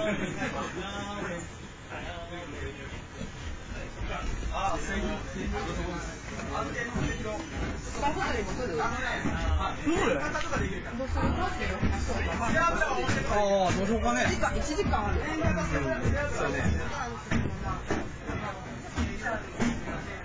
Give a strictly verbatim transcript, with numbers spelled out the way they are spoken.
あ、する？ああ、どうしようかね。 いちじかんある。 そうね。